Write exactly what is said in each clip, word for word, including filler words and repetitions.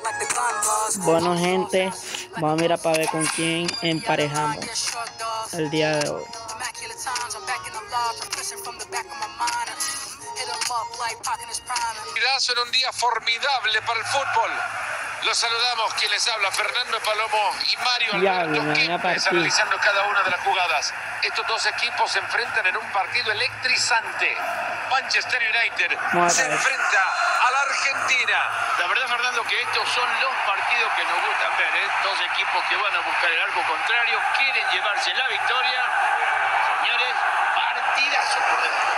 Bueno, gente, vamos a mirar para ver con quién emparejamos el día de hoy. En un día formidable para el fútbol. Los saludamos, quien les habla, Fernando Palomo y Mario Alberto Kempes, analizando cada una de las jugadas. Estos dos equipos se enfrentan en un partido electrizante. Manchester United Muerte. se enfrenta a la Argentina. La verdad, Fernando, que estos son los partidos que nos gustan ver, ¿eh? Dos equipos que van a buscar el arco contrario, quieren llevarse la victoria. Señores, partidazo por delante.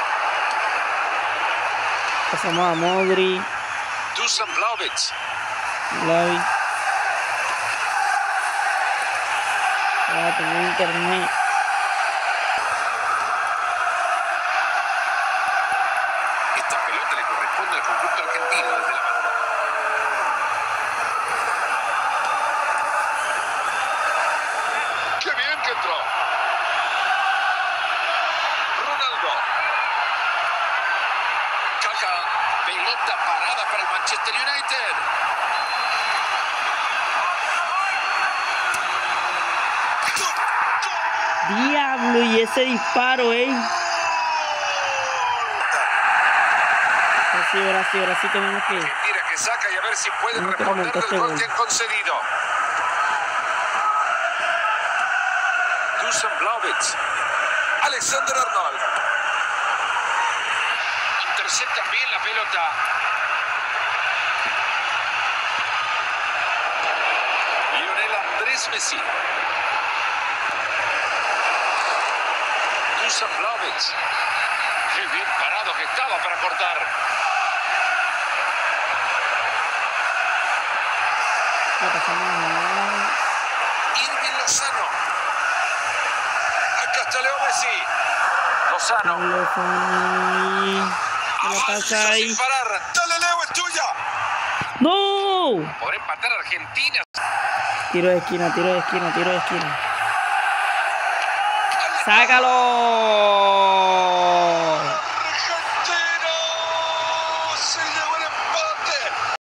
Pasamos a Modri. Dusan Vlahovic. Vlahovic. Ah, tengo internet. Esta pelota le corresponde al conjunto argentino desde la banda. ¡Qué bien que entró! Ronaldo. Kaká. Pelota parada para el Manchester United. Diablo, y ese disparo, eh. Ahora sí, ahora sí, ahora sí tenemos que. Argentina que saca y a ver si pueden No, responder este el gol gol. que han concedido. Dusan Vlahovic. Alexander Arnold. Interceptan bien la pelota. Lionel Andrés Messi. Dusan Vlahovic. Qué bien parado que estaba para cortar. La pasamos a. Irving Lozano. Acá está Leo Messi. Lozano. ¿Qué le pasa ahí? Sin parar. Dale, Leo, es tuya. ¡No! Por empatar a Argentina. Tiro de esquina, tiro de esquina, tiro de esquina. ¡Sácalo!